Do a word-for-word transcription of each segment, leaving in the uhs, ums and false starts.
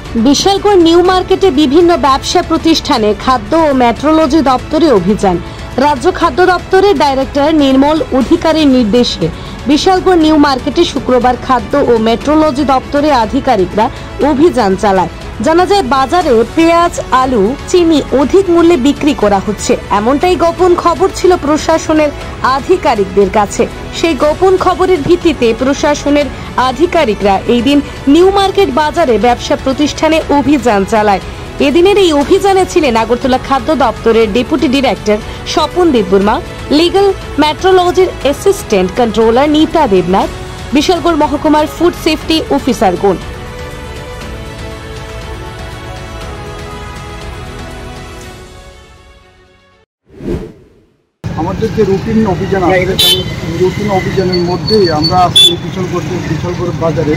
Bishalgarh new মার্কেটে বিভিন্ন ব্যবসা প্রতিষ্ঠানে খাদ্য ও মেট্রোলজি দপ্তরে অভিযান। রাজ্য খাদ্য দপ্তরের ডাইরেক্টর নির্মল অধিকারীর নির্দেশে বিশালগড় নিউ মার্কেটে শুক্রবার খাদ্য ও মেট্রোলজি দপ্তরের আধিকারিকরা অভিযান চালায়। জানা যায়, বাজারে পেঁয়াজ, আলু, চিনি অধিক মূল্যে বিক্রি করা হচ্ছে, এমনটাই গোপন খবর ছিল প্রশাসনের আধিকারিকদের কাছে। সেই গোপন খবরের ভিত্তিতে প্রশাসনের আধিকারিকরা এই দিন নিউ মার্কেট বাজারে ব্যবসা প্রতিষ্ঠানে অভিযান চালায়। এদিনের এই অভিযানে ছিলেন আগরতলা খাদ্য দপ্তরের deputy director Swapan Debbarma, legal মেট্রোলজির অ্যাসিস্ট্যান্ট কন্ট্রোলার নীতা দেবনাথ, বিশালগড় মহকুমার ফুড সেফটি অফিসারগণ। আমাদের যে রুটিন অভিযান আছে, রুটিন অভিযানের মধ্যেই আমরা বিশালগড় বিশালগড় বাজারে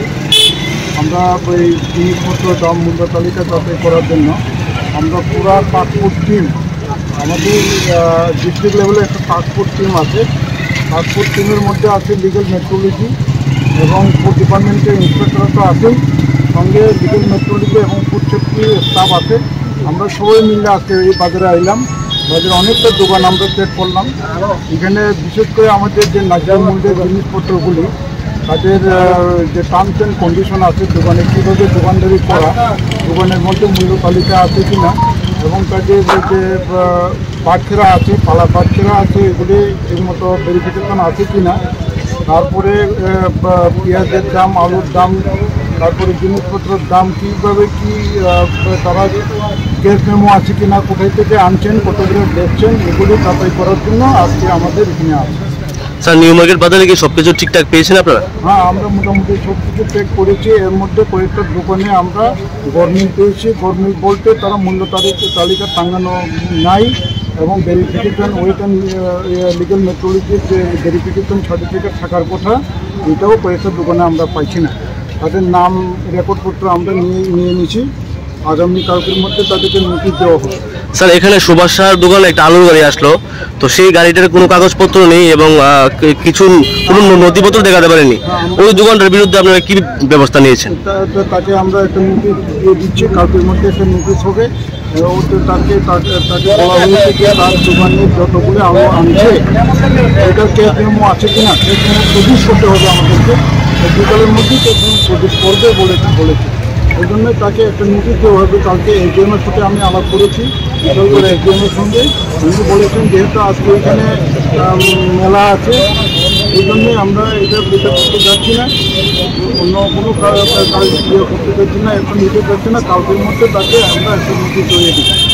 আমরা ওই জিনিসপত্র দাম মূল্য তালিকা যাচাই করার জন্য আমরা পুরা পাসপোর্ট টিম, আমাদের ডিস্ট্রিক্ট লেভেলে একটা পাসপোর্ট টিম আছে। পাসপোর্ট টিমের মধ্যে আছে লিগ্যাল মেট্রোলজি এবং ফুড ডিপার্টমেন্টের ইন্সপেক্টর তো আছেই, সঙ্গে লিগ্যাল মেট্রোলজি এবং ফুড সেফটি স্টাফ আছে। আমরা সবাই মিলে আজকে এই বাজারে আইলাম। বাজারে অনেকটা দোকান আমরা চেক করলাম। এখানে বিশেষ করে আমাদের যে ন্যায্য মূল্যের জিনিসপত্রগুলি, তাদের যে টার্মস অ্যান্ড কন্ডিশন আছে, দোকানে কীভাবে দোকানদারি করা, দোকানের মধ্যে মূল্য তালিকা আছে কি না, এবং তাদের যে বাচ্চারা আছে, পালা বাচ্চারা আছে, এগুলি এর মতো ভেরিফিকেশন আছে কি না। তারপরে পেঁয়াজের দাম, আলুর দাম, তারপরে জিনিসপত্রের দাম কীভাবে কী তারা গ্যাস মেমো আছে কি না, কোথায় থেকে আনছেন, কত করে দেখছেন, এগুলি যাচাই করার জন্য আজকে আমাদের এখানে আছে। স্যার, নিউ মার্কেট বাজারে কি সব কিছু ঠিকঠাক পেয়েছেন আপনারা? হ্যাঁ, আমরা মোটামুটি সব কিছু চেক করেছি। এর মধ্যে কয়েকটা দোকানে আমরা গরমিল পেয়েছি। গরমিল বলতে তারা মূল্য তালিকা তালিকা টাঙানো নাই, এবং ভেরিফিকেশন ওয়েট অ্যান্ড লিগ্যাল মেট্রোলজির যে ভেরিফিকেশন সার্টিফিকেট থাকার কথা, এটাও কয়েকটা দোকানে আমরা পাইছি না। তাদের নাম রেকর্ডপত্র আমরা নিয়ে নিয়ে নিয়েছি। আগামী কালকের মধ্যে তাদেরকে নোটিশ দেওয়া হবে। স্যার, এখানে সুভাষ সাহার দোকানে একটা আলুর গাড়ি আসলো, তো সেই গাড়িটার কোনো কাগজপত্র নেই এবং কিছু কোনো নথিপত্র দেখাতে পারেনি। ওই দোকানটার বিরুদ্ধে আপনারা কি ব্যবস্থা নিয়েছেন? তাকে আমরা একটা নোটিশ দিয়ে দিচ্ছি, কালকের মধ্যে একটা নোটিশ হবে। তাকে তাকে বলা হয়েছে যে তার দোকানে যতগুলো আলু আনছে এটার ক্যাশ মেমো আছে কিনা, ক্যাশ মেমো প্রডিউস করতে হবে আমাদেরকে। বিকালের মধ্যেই ক্যাশ মেমো প্রডিউস করবে বলেছে বলেছে এই জন্য তাকে একটা নোটিশ দেওয়া হবে। কালকে এসডিএমের সাথে আমি আলাপ করেছি, বিশালগড় এসডিএমের সঙ্গে। উনি বলেছেন যেহেতু আজকে এখানে মেলা আছে, এই জন্যই আমরা এটা এটা করতে যাচ্ছি না, অন্য কোনো কাজ ইয়ে করতে যাচ্ছি না, এখন নিতে যাচ্ছি না। কালকের মধ্যে তাকে আমরা একটা নোটিশ তৈরি দিচ্ছি।